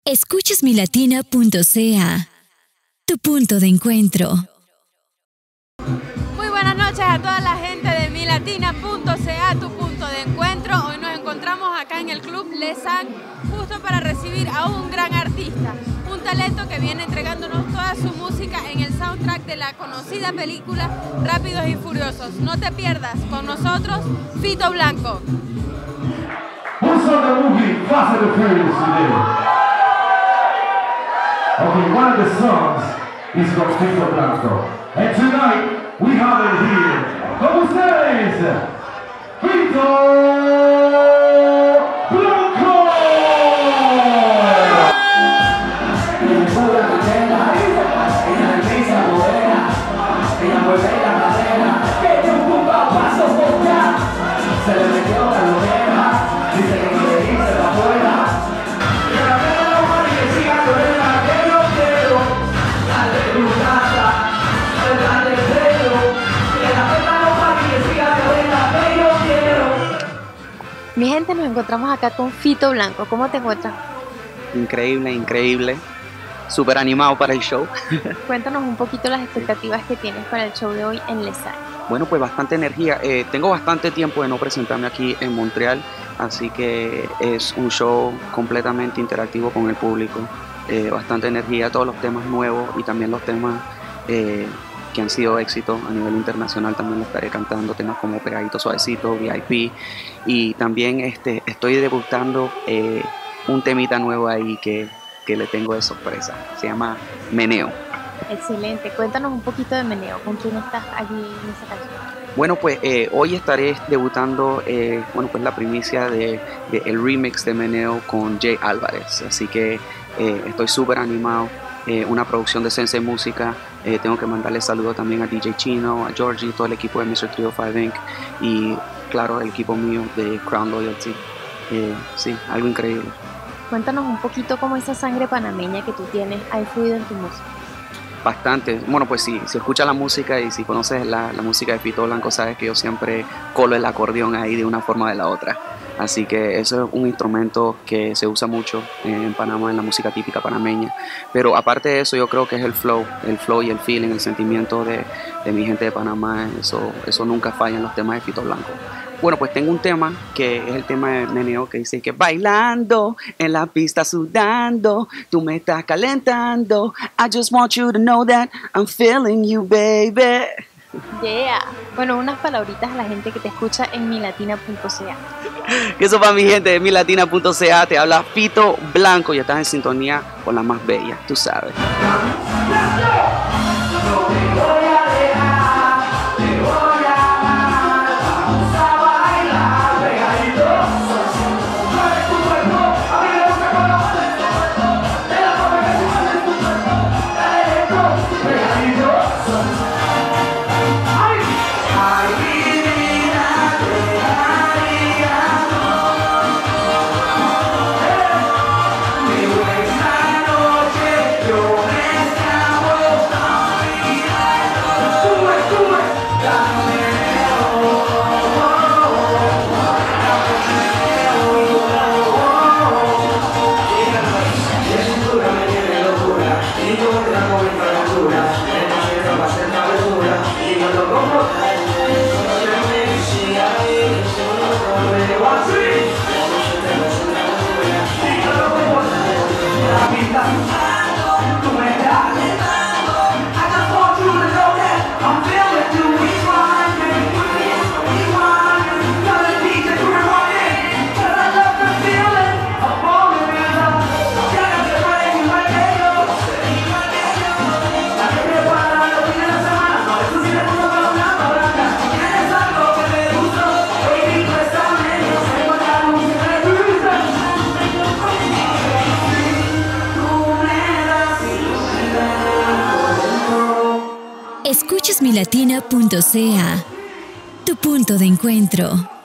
Escuchas milatina.ca, tu punto de encuentro. Muy buenas noches a toda la gente de milatina.ca, tu punto de encuentro. Hoy nos encontramos acá en el Club Lesan, justo para recibir a un gran artista, un talento que viene entregándonos toda su música en el soundtrack de la conocida película Rápidos y Furiosos. No te pierdas, con nosotros, Fito Blanco. Who saw the movie Fast and Furious today? Okay, one of the songs is from Fito Blanco. And tonight, we have it here. Con ustedes, Fito Blanco! Se le metió la lorena, dice que quiere irse de afuera. Que la pena no vale que siga lorena, que yo quiero. Dale tu casa, dale el dedo. Que la pena no vale que siga lorena, que yo quiero. Mi gente, nos encontramos acá con Fito Blanco. ¿Cómo te encuentras? Increíble, increíble. Súper animado para el show. Cuéntanos un poquito las expectativas que tienes para el show de hoy en Lesan. Bueno, pues bastante energía. Tengo bastante tiempo de no presentarme aquí en Montreal, así que es un show completamente interactivo con el público. Bastante energía, todos los temas nuevos y también los temas que han sido éxitos a nivel internacional también los estaré cantando, temas como Pegadito Suavecito, VIP, y también estoy debutando un temita nuevo ahí que le tengo de sorpresa. Se llama Meneo. Excelente, cuéntanos un poquito de Meneo, ¿con quién estás allí en esa canción? Bueno, pues hoy estaré debutando, pues la primicia de el remix de Meneo con Jay Álvarez, así que estoy súper animado, una producción de Sensei Música, tengo que mandarle saludos también a DJ Chino, a Georgie, todo el equipo de Mr. 305 Inc. y claro, el equipo mío de Crown Loyalty, sí, algo increíble. Cuéntanos un poquito cómo esa sangre panameña que tú tienes ha influido en tu música. Bastante. Bueno, pues sí, si escuchas la música y si conoces la música de Fito Blanco, sabes que yo siempre colo el acordeón ahí de una forma o de la otra. Así que eso es un instrumento que se usa mucho en Panamá, en la música típica panameña. Pero aparte de eso, yo creo que es el flow y el feeling, el sentimiento de mi gente de Panamá. Eso nunca falla en los temas de Fito Blanco. Bueno, pues tengo un tema que es el tema de Meneo que dice que bailando en la pista sudando, tú me estás calentando. I just want you to know that I'm feeling you, baby. Yeah. Bueno, unas palabritas a la gente que te escucha en milatina.ca. Eso para mi gente de milatina.ca, te habla Fito Blanco y estás en sintonía con la más bella, tú sabes. Escuchas milatina.ca, tu punto de encuentro.